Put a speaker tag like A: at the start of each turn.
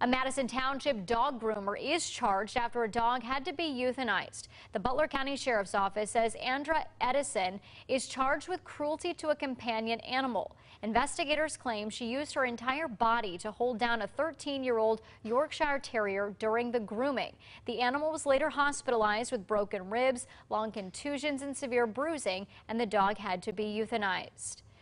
A: A Madison Township dog groomer is charged after a dog had to be euthanized. The Butler County Sheriff's Office says Andra Edison is charged with cruelty to a companion animal. Investigators claim she used her entire body to hold down a 13-year-old Yorkshire Terrier during the grooming. The animal was later hospitalized with broken ribs, long contusions, and severe bruising, and the dog had to be euthanized.